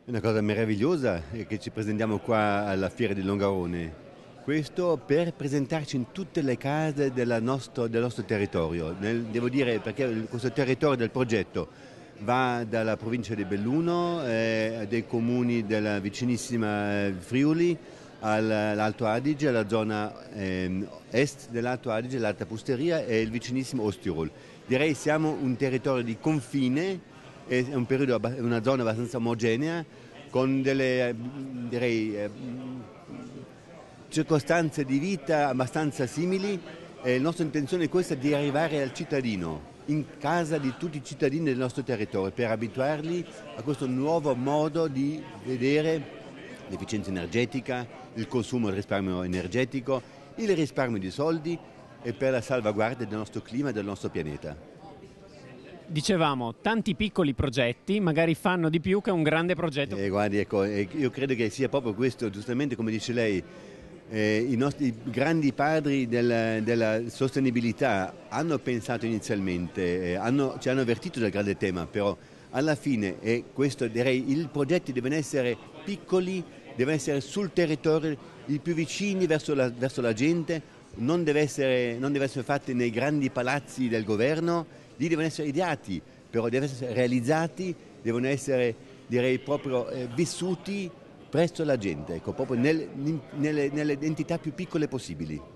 È una cosa meravigliosa che ci presentiamo qua alla Fiera di Longarone. Questo per presentarci in tutte le case del nostro territorio. Devo dire perché questo territorio del progetto va dalla provincia di Belluno, dei comuni della vicinissima Friuli, all'Alto Adige, alla zona est dell'Alto Adige, l'Alta Pusteria e il vicinissimo Ostirol. Direi siamo un territorio di confine, è una zona abbastanza omogenea, con delle direi, circostanze di vita abbastanza simili. La nostra intenzione è questa di arrivare al cittadino, in casa di tutti i cittadini del nostro territorio, per abituarli a questo nuovo modo di vedere l'efficienza energetica, il consumo e il risparmio energetico, il risparmio di soldi e per la salvaguardia del nostro clima e del nostro pianeta. Dicevamo, tanti piccoli progetti magari fanno di più che un grande progetto. Guardi, ecco, io credo che sia proprio questo, giustamente come dice lei, i nostri grandi padri della sostenibilità hanno pensato inizialmente, ci hanno avvertito del grande tema, però alla fine, e questo direi, i progetti devono essere piccoli, devono essere sul territorio, i più vicini verso la gente, non deve essere fatti nei grandi palazzi del governo, lì devono essere ideati, però devono essere realizzati, devono essere direi proprio vissuti presso la gente, ecco, proprio nelle entità più piccole possibili.